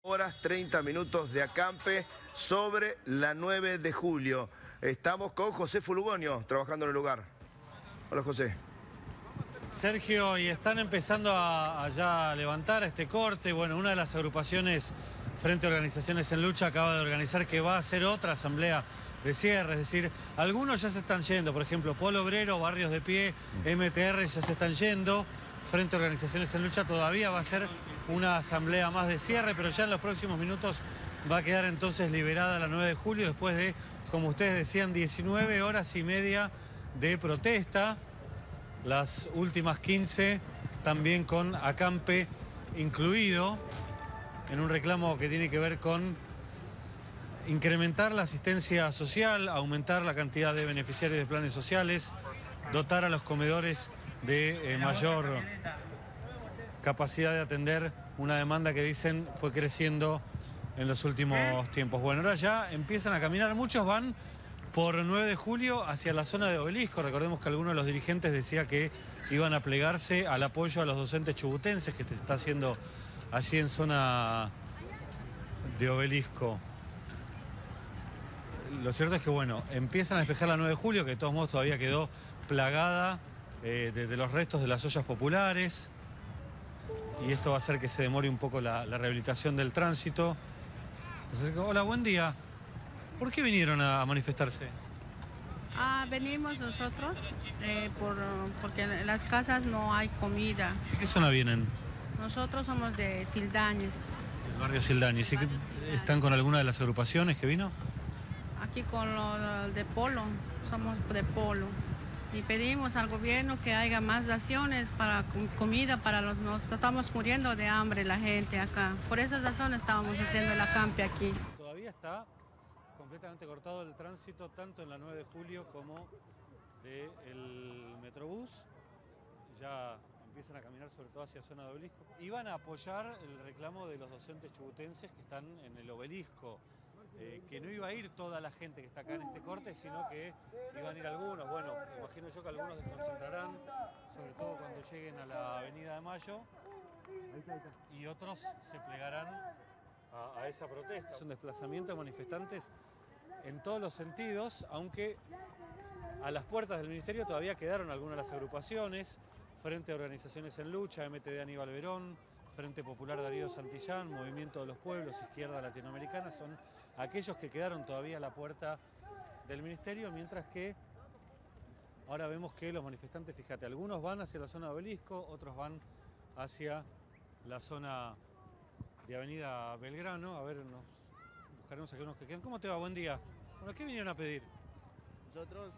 Horas 30 minutos de acampe sobre la 9 de julio. Estamos con José Fulgonio trabajando en el lugar. Hola, José. Sergio, y están empezando a ya levantar este corte. Bueno, una de las agrupaciones Frente a Organizaciones en Lucha acaba de organizar que va a hacer otra asamblea de cierre. Es decir, algunos ya se están yendo. Por ejemplo, Polo Obrero, Barrios de Pie, MTR ya se están yendo. Frente a Organizaciones en Lucha todavía va a ser una asamblea más de cierre, pero ya en los próximos minutos va a quedar entonces liberada la 9 de julio después de, como ustedes decían, 19 horas y media de protesta. Las últimas 15 también con acampe incluido, en un reclamo que tiene que ver con incrementar la asistencia social, aumentar la cantidad de beneficiarios de planes sociales, dotar a los comedores de mayor capacidad de atender una demanda que dicen fue creciendo en los últimos tiempos. Bueno, ahora ya empiezan a caminar, muchos van por 9 de julio hacia la zona de Obelisco. Recordemos que algunos de los dirigentes decía que iban a plegarse al apoyo a los docentes chubutenses que se está haciendo allí en zona de Obelisco. Lo cierto es que, bueno, empiezan a despejar la 9 de julio, que de todos modos todavía quedó plagada de los restos de las ollas populares. Y esto va a hacer que se demore un poco la rehabilitación del tránsito. Hola, buen día. ¿Por qué vinieron a manifestarse? Venimos nosotros porque en las casas no hay comida. ¿De qué zona vienen? Nosotros somos de Sildañez. El barrio Sildañez. ¿Y están con alguna de las agrupaciones que vino? Aquí con los de Polo, somos de Polo. Y pedimos al gobierno que haya más raciones para comida para los... Nos estamos muriendo de hambre la gente acá. Por esa razón estábamos haciendo el acampe aquí. Todavía está completamente cortado el tránsito tanto en la 9 de julio como del Metrobús. Ya empiezan a caminar sobre todo hacia zona de Obelisco. Iban a apoyar el reclamo de los docentes chubutenses que están en el Obelisco. Que no iba a ir toda la gente que está acá en este corte, sino que iban a ir algunos. Bueno, imagino yo que algunos desconcentrarán, sobre todo cuando lleguen a la Avenida de Mayo, y otros se plegarán a esa protesta. Es un desplazamiento de manifestantes en todos los sentidos, aunque a las puertas del Ministerio todavía quedaron algunas de las agrupaciones, Frente a Organizaciones en Lucha, MTD Aníbal Verón, Frente Popular Darío Santillán, Movimiento de los Pueblos, Izquierda Latinoamericana, son aquellos que quedaron todavía a la puerta del Ministerio, mientras que ahora vemos que los manifestantes, fíjate, algunos van hacia la zona de Obelisco, otros van hacia la zona de Avenida Belgrano. A ver, nos buscaremos aquí unos que quedan. ¿Cómo te va? Buen día. Bueno, ¿qué vinieron a pedir? Nosotros,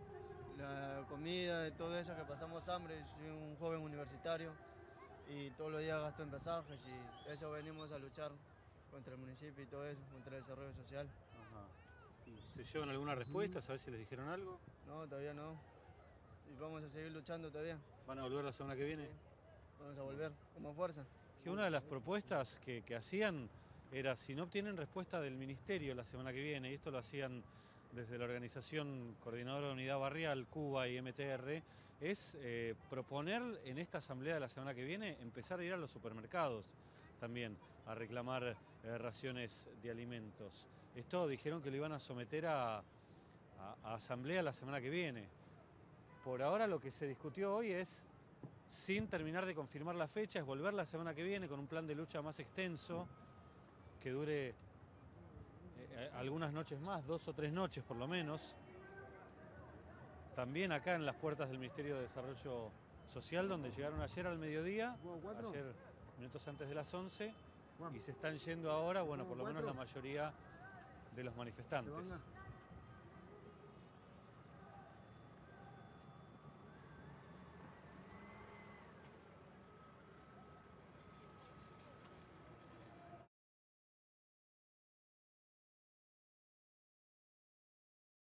la comida y todo eso, que pasamos hambre. Soy un joven universitario y todos los días gasto en pasajes y eso venimos a luchar contra el municipio y todo eso, contra el desarrollo social. Ajá. ¿Se llevan alguna respuesta? ¿Sabes si les dijeron algo? No, todavía no. Y vamos a seguir luchando todavía. ¿Van a volver la semana que viene? Sí. Vamos a volver con más fuerza. Que una de las propuestas que hacían era, si no obtienen respuesta del Ministerio la semana que viene, y esto lo hacían desde la organización Coordinadora de Unidad Barrial, Cuba y MTR, es proponer en esta asamblea de la semana que viene empezar a ir a los supermercados también a reclamar raciones de alimentos. Esto dijeron que lo iban a someter a asamblea la semana que viene. Por ahora lo que se discutió hoy es, sin terminar de confirmar la fecha, es volver la semana que viene con un plan de lucha más extenso que dure algunas noches más, 2 o 3 noches por lo menos. También acá en las puertas del Ministerio de Desarrollo Social, donde llegaron ayer al mediodía, ayer minutos antes de las 11, y se están yendo ahora, bueno, por lo menos la mayoría de los manifestantes.